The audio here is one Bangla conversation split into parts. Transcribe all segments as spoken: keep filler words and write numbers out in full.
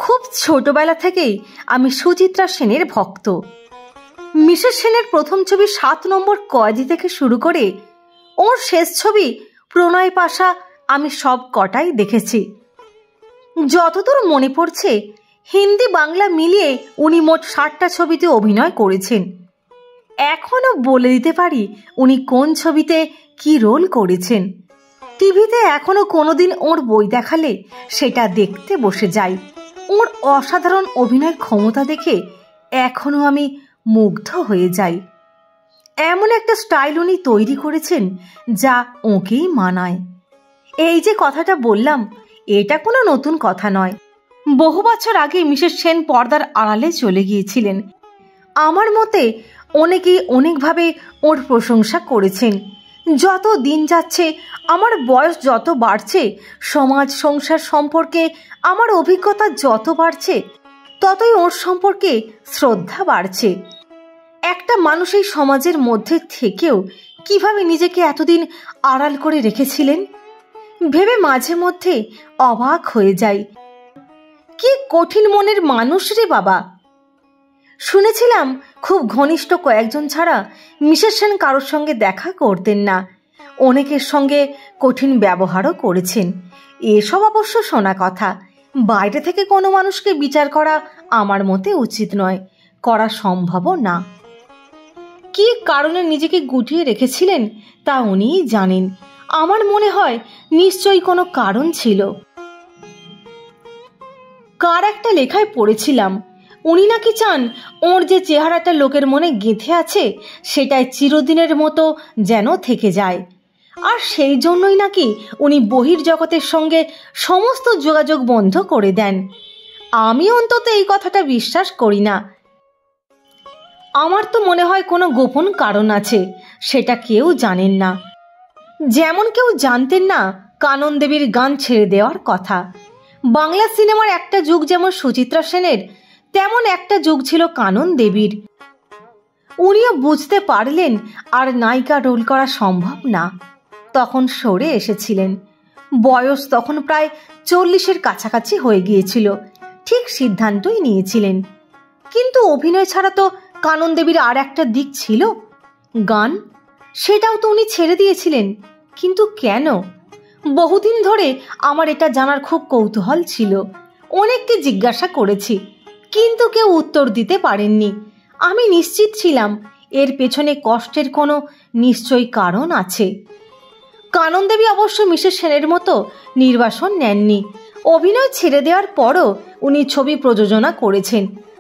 খুব ছোটবেলা থেকেই আমি সুচিত্রা সেনের ভক্ত। মিসেস সেনের প্রথম ছবি সাত নম্বর কয়েদি থেকে শুরু করে ওর শেষ ছবি প্রণয় পাশা আমি সব কটাই দেখেছি। যতদূর মনে পড়ছে হিন্দি বাংলা মিলিয়ে উনি মোট ষাটটা ছবিতে অভিনয় করেছেন। এখনও বলে দিতে পারি উনি কোন ছবিতে কি রোল করেছেন। টিভিতে এখনও কোনোদিন ওর বই দেখালে সেটা দেখতে বসে যাই। ওর অসাধারণ অভিনয় ক্ষমতা দেখে এখনও আমি মুগ্ধ হয়ে যাই। এমন একটা স্টাইল উনি তৈরি করেছেন যা ওকেই মানায়। এই যে কথাটা বললাম এটা কোনো নতুন কথা নয়। বহু বছর আগে মিসেস সেন পর্দার আড়ালে চলে গিয়েছিলেন। আমার মতে অনেকেই অনেকভাবে ওর প্রশংসা করেছেন। যত দিন যাচ্ছে, আমার বয়স যত বাড়ছে, সমাজ সংসার সম্পর্কে আমার অভিজ্ঞতা যত বাড়ছে, ততই ওর সম্পর্কে শ্রদ্ধা বাড়ছে। একটা মানুষ এই সমাজের মধ্যে থেকেও কিভাবে নিজেকে এতদিন আড়াল করে রেখেছিলেন ভেবে মাঝে মধ্যে অবাক হয়ে যাই। কি কঠিন মনের মানুষ রে বাবা। শুনেছিলাম খুব ঘনিষ্ঠ কয়েকজন ছাড়া মিসেস সেন কারোর সঙ্গে দেখা করতেন না। অনেকের সঙ্গে কঠিন ব্যবহারও করেছেন। এসব অবশ্য শোনা কথা। বাইরে থেকে কোনো মানুষকে বিচার করা আমার মতে উচিত নয়, করা সম্ভবও না। কি কারণে নিজেকে গুটিয়ে রেখেছিলেন তা উনিই জানেন। আমার মনে হয় নিশ্চয়ই কোনো কারণ ছিল। কার একটা লেখায় পড়েছিলাম উনি নাকি চান ওর যে চেহারাটা লোকের মনে গেঁথে আছে সেটাই চিরদিনের মতো যেন থেকে যায়। আর সেই জন্যই নাকি উনি বহির্জগতের সঙ্গে সমস্ত যোগাযোগ বন্ধ করে দেন। আমি অন্তত এই কথাটা বিশ্বাস করি না। আমার তো মনে হয় কোনো গোপন কারণ আছে, সেটা কেউ জানেন না। যেমন কেউ জানতেন না কানন দেবীর গান ছেড়ে দেওয়ার কথা। বাংলা সিনেমার একটা যুগ যেমন সুচিত্রা সেনের, তেমন একটা যুগ ছিল কানন দেবীর। উনিও বুঝতে পারলেন আর নায়িকা রোল করা সম্ভব না। তখন সরে এসেছিলেন। বয়স তখন প্রায় চল্লিশের কাছাকাছি হয়ে গিয়েছিল। ঠিক সিদ্ধান্তই নিয়েছিলেন। কিন্তু অভিনয় ছাড়া তো কানন দেবীর আর একটা দিক ছিল, গান। সেটাও তো উনি ছেড়ে দিয়েছিলেন। কিন্তু কেন? বহুদিন ধরে আমার এটা জানার খুব কৌতূহল ছিল। অনেককে জিজ্ঞাসা করেছি, কিন্তু কেউ উত্তর দিতে পারেননি। আমি নিশ্চিত ছিলাম এর পেছনে কষ্টের কোনো নিশ্চয়ই কারণ আছে। কানন দেবী অবশ্য মিসেস সেনের মতো নির্বাসন নেননি। অভিনয় ছেড়ে দেওয়ার পরও উনি ছবি প্রযোজনা করেছেন,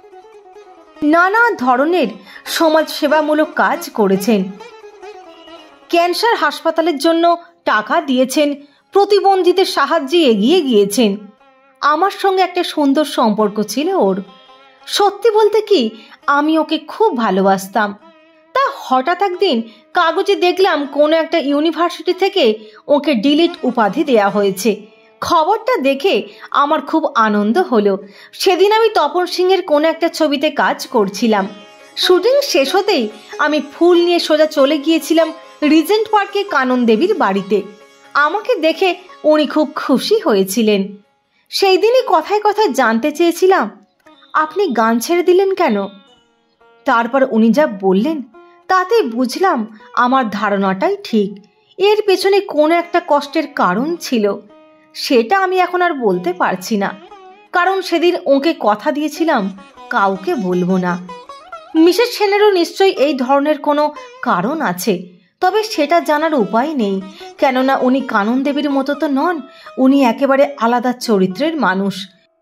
নানা ধরনের সমাজ সেবামূলক কাজ করেছেন, ক্যান্সার হাসপাতালের জন্য টাকা দিয়েছেন, প্রতিবন্ধীদের সাহায্যে এগিয়ে গিয়েছেন। আমার সঙ্গে একটা সুন্দর সম্পর্ক ছিল ওর। সত্যি বলতে কি, আমি ওকে খুব ভালোবাসতাম। তা হঠাৎ একদিন কাগজে দেখলাম কোনো একটা ইউনিভার্সিটি থেকে ওকে ডিলিট উপাধি দেয়া হয়েছে। খবরটা দেখে আমার খুব আনন্দ হলো। সেদিন আমি তপন সিংয়ের কোনো একটা ছবিতে কাজ করছিলাম। শুটিং শেষ হতেই আমি ফুল নিয়ে সোজা চলে গিয়েছিলাম রিজেন্ট পার্কে কানন দেবীর বাড়িতে। আমাকে দেখে উনি খুব খুশি হয়েছিলেন। সেই দিনই কথায় কথায় জানতে চেয়েছিলাম, আপনি গান ছেড়ে দিলেন কেন? তারপর উনি যা বললেন তাতে বুঝলাম আমার ধারণাটাই ঠিক। এর পেছনে কোনো একটা কষ্টের কারণ ছিল। সেটা আমি এখন আর বলতে পারছি না, কারণ সেদিন ওকে কথা দিয়েছিলাম কাউকে বলবো না। মিসেস সেনেরও নিশ্চয়ই এই ধরনের কোনো কারণ আছে, তবে সেটা জানার উপায় নেই। কেননা উনি কানন দেবীর মতো তো নন। উনি একেবারে আলাদা চরিত্রের মানুষ।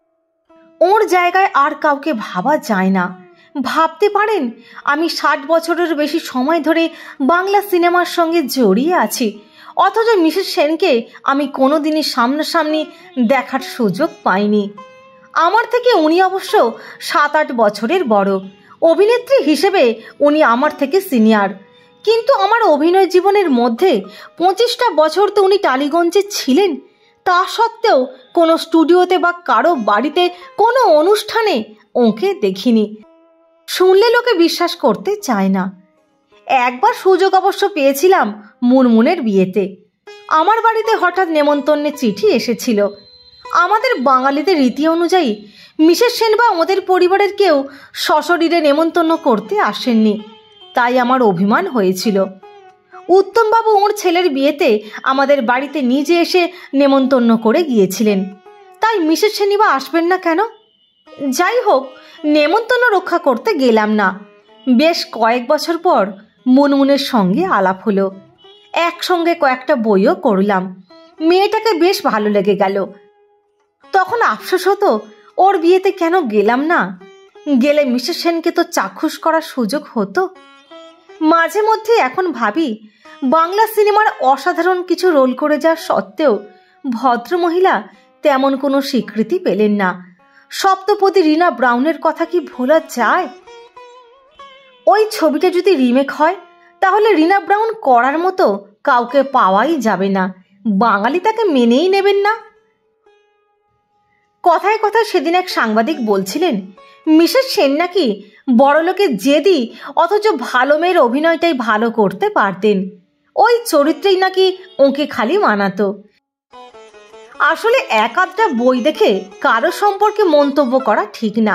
ওর জায়গায় আর কাউকে ভাবা যায় না। ভাবতে পারেন, আমি ষাট বছরের বেশি সময় ধরে বাংলা সিনেমার সঙ্গে জড়িয়ে আছি, অথচ মিসেস সেনকে আমি কোনোদিনই সামনাসামনি দেখার সুযোগ পাইনি। আমার থেকে উনি অবশ্য সাত আট বছরের বড়। অভিনেত্রী হিসেবে উনি আমার থেকে সিনিয়র। কিন্তু আমার অভিনয় জীবনের মধ্যে পঁচিশটা বছর তো উনি টালিগঞ্জে ছিলেন। তা সত্ত্বেও কোনো স্টুডিওতে বা কারো বাড়িতে কোনো অনুষ্ঠানে ওকে দেখিনি। শুনলে লোকে বিশ্বাস করতে চায় না। একবার সুযোগ অবশ্য পেয়েছিলাম মুনমুনের বিয়েতে। আমার বাড়িতে হঠাৎ নেমন্তন্নের চিঠি এসেছিল। আমাদের বাঙালিদের রীতি অনুযায়ী মিসেস সেন বা ওদের পরিবারের কেউ সশরীরে নেমন্তন্ন করতে আসেননি, তাই আমার অভিমান হয়েছিল। উত্তমবাবু ওর ছেলের বিয়েতে আমাদের বাড়িতে নিজে এসে নেমন্তন্ন করে গিয়েছিলেন, তাই মিসেস সেনই বা আসবেন না কেন? যাই হোক, নেমন্তন্ন রক্ষা করতে গেলাম না। বেশ কয়েক বছর পর মুনমুনের সঙ্গে আলাপ হলো, একসঙ্গে কয়েকটা বইও করলাম। মেয়েটাকে বেশ ভালো লেগে গেল। তখন আফসোস হতো ওর বিয়েতে কেন গেলাম না। গেলে মিসেস সেনকে তো চাক্ষুষ করার সুযোগ হতো। মাঝে মধ্যে এখন ভাবি, বাংলা সিনেমার অসাধারণ কিছু রোল করে যাওয়ার সত্ত্বেও ভদ্রমহিলা তেমন কোনো স্বীকৃতি পেলেন না। সপ্তপদী রীনা ব্রাউনের কথা কি ভোলা যায়? ওই ছবিটা যদি রিমেক হয় তাহলে রীনা ব্রাউন করার মতো কাউকে পাওয়াই যাবে না। বাঙালি তাকে মেনেই নেবেন না। কথায় কথায় সেদিন এক সাংবাদিক বলছিলেন, মিসেস সেন নাকি বড়লোকের জেদি অথচ ভালো মেয়ের অভিনয়টাই ভালো করতে পারতেন। ওই চরিত্রেই নাকি ওকে খালি মানাতো। আসলে এক আধটা বই দেখে কারো সম্পর্কে মন্তব্য করা ঠিক না।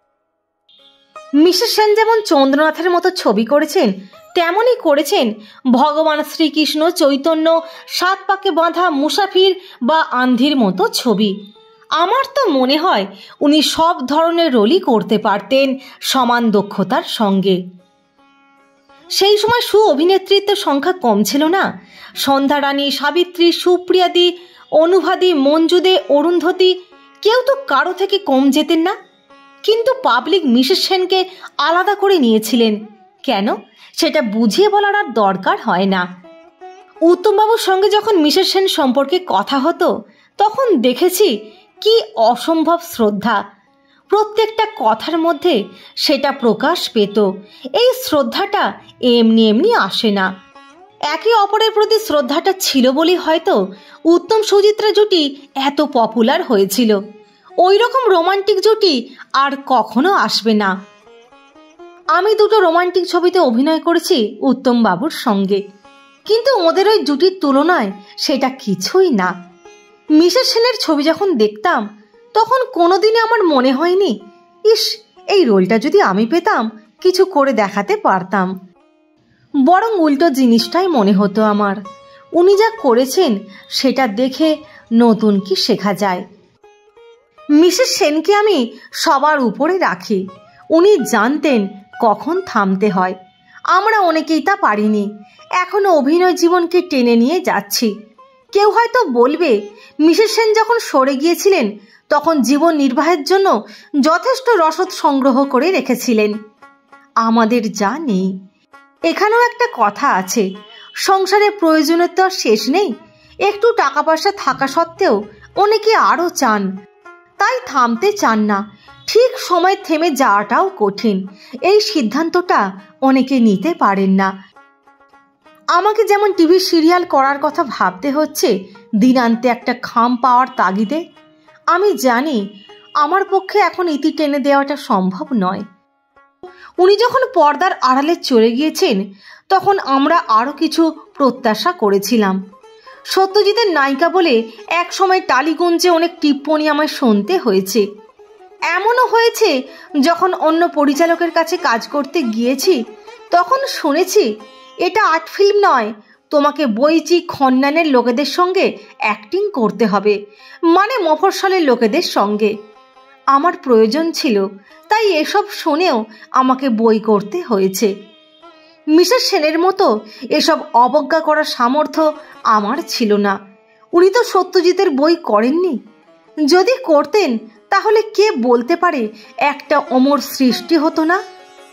মিসেস সেন যেমন চন্দ্রনাথের মতো ছবি করেছেন, তেমনই করেছেন ভগবান শ্রীকৃষ্ণ, চৈতন্য, সাত পাকে বাঁধা মুসাফির বা আন্ধির মতো ছবি। আমার তো মনে হয় উনি সব ধরনের রোলই করতে পারতেন সমান দক্ষতার সঙ্গে। সেই সময় সু অভিনেত্রীত্বের সংখ্যা কম ছিল না। সন্ধ্যারানী, সাবিত্রী, সুপ্রিয়াদি, অনুভাদি, মঞ্জুদে, অরুন্ধতী, কেউ তো কারো থেকে কম যেতেন না। কিন্তু পাবলিক মিসেস সেনকে আলাদা করে নিয়েছিলেন কেন, সেটা বুঝিয়ে বলার আর দরকার হয় না। উত্তমবাবুর সঙ্গে যখন মিসেস সেন সম্পর্কে কথা হতো তখন দেখেছি কি অসম্ভব শ্রদ্ধা। প্রত্যেকটা কথার মধ্যে সেটা প্রকাশ পেত। এই শ্রদ্ধাটা এমনি এমনি আসে না। একে অপরের প্রতি শ্রদ্ধাটা ছিল বলেই হয়তো উত্তম সুচিত্রা জুটি এত পপুলার হয়েছিল। ওই রকম রোমান্টিক জুটি আর কখনো আসবে না। আমি দুটো রোমান্টিক ছবিতে অভিনয় করেছি উত্তম বাবুর সঙ্গে, কিন্তু ওদের ওই জুটির তুলনায় সেটা কিছুই না। মিসেস সেনের ছবি যখন দেখতাম তখন কোনোদিনই আমার মনে হয়নি, ইস, এই রোলটা যদি আমি পেতাম কিছু করে দেখাতে পারতাম। বরং উল্টো জিনিসটাই মনে হতো আমার, উনি যা করেছেন সেটা দেখে নতুন কি শেখা যায়। মিসেস সেনকে আমি সবার উপরে রাখি। উনি জানতেন কখন থামতে হয়। আমরা অনেকেই তা পারিনি, এখনো অভিনয় জীবনকে টেনে নিয়ে যাচ্ছি। কেউ হয়তো বলবে, মিসেস সেন যখন সরে গিয়েছিলেন তখন জীবন নির্বাহের জন্য যথেষ্ট রসদ সংগ্রহ করে রেখেছিলেন। আমাদের যা নেই। এখানেও একটা কথা আছে, সংসারে প্রয়োজনের তো আর শেষ নেই। একটু টাকা পয়সা থাকা সত্ত্বেও অনেকে আরও চান, তাই থামতে চান না। ঠিক সময় থেমে যাওয়াটাও কঠিন, এই সিদ্ধান্তটা অনেকে নিতে পারেন না। আমাকে যেমন টিভি সিরিয়াল করার কথা ভাবতে হচ্ছে দিনান্তে একটা খাম পাওয়ার তাগিদে। আমি জানি আমার পক্ষে এখন ইতি টেনে দেওয়াটা সম্ভব নয়। উনি যখন পর্দার আড়ালে চলে গিয়েছেন তখন আমরা আরও কিছু প্রত্যাশা করেছিলাম। সত্যজিতের নায়িকা বলে এক সময় টালিগঞ্জে অনেক টিপ্পনি আমায় শুনতে হয়েছে। এমনও হয়েছে যখন অন্য পরিচালকের কাছে কাজ করতে গিয়েছি তখন শুনেছি, এটা আর্ট ফিল্ম নয়, তোমাকে বইচি খন্নানের লোকেদের সঙ্গে অ্যাক্টিং করতে হবে, মানে মফস্বলের লোকেদের সঙ্গে। আমার প্রয়োজন ছিল, তাই এসব শুনেও আমাকে বই করতে হয়েছে। মিসেস সেনের মতো এসব অবজ্ঞা করার সামর্থ্য আমার ছিল না। উনি তো সত্যজিতের বই করেননি। যদি করতেন তাহলে কে বলতে পারে একটা অমর সৃষ্টি হতো না?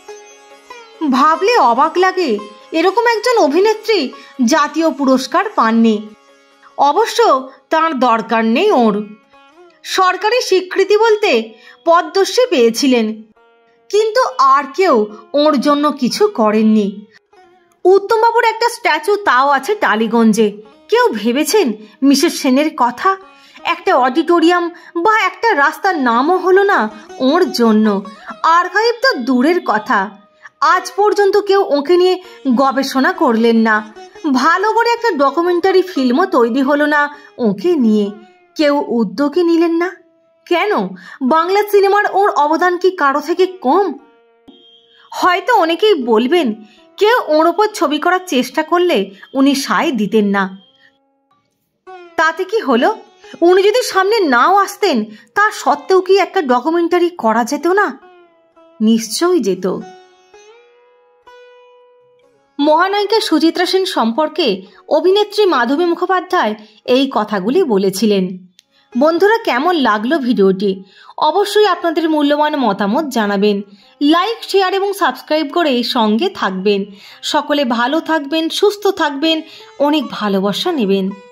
ভাবলে অবাক লাগে, এরকম একজন অভিনেত্রী জাতীয় পুরস্কার পাননি। অবশ্য তার দরকার নেই ওর। সরকারি স্বীকৃতি বলতে পদ্মশ্রী পেয়েছিলেন, কিন্তু আর কেউ ওর জন্য কিছু করেননি। উত্তমবাবুর একটা স্ট্যাচু তাও আছে টালিগঞ্জে। কেউ ভেবেছেন মিসেস সেনের কথা? একটা অডিটোরিয়াম বা একটা রাস্তার নামও হলো না ওর জন্য। আর্কাইভ তো দূরের কথা, আজ পর্যন্ত কেউ ওকে নিয়ে গবেষণা করলেন না। ভালো করে একটা ডকুমেন্টারি ফিল্মও তৈরি হলো না ওকে নিয়ে। কেউ উদ্যোগই নিলেন না। কেন বাংলা সিনেমার ওর অবদান কি কারো থেকে কম? হয়তো অনেকেই বলবেন কেউ ওর ওপর ছবি করার চেষ্টা করলে উনি সায় দিতেন না। তাতে কি হলো? উনি যদি সামনে নাও আসতেন তা সত্ত্বেও কি একটা ডকুমেন্টারি করা যেত না? নিশ্চয়ই যেত। মহানায়িকা সুচিত্রা সেন সম্পর্কে অভিনেত্রী মাধবী মুখোপাধ্যায় এই কথাগুলি বলেছিলেন। বন্ধুরা, কেমন লাগলো ভিডিওটি? অবশ্যই আপনাদের মূল্যবান মতামত জানাবেন। লাইক, শেয়ার এবং সাবস্ক্রাইব করে সঙ্গে থাকবেন। সকলে ভালো থাকবেন, সুস্থ থাকবেন, অনেক ভালোবাসা নেবেন।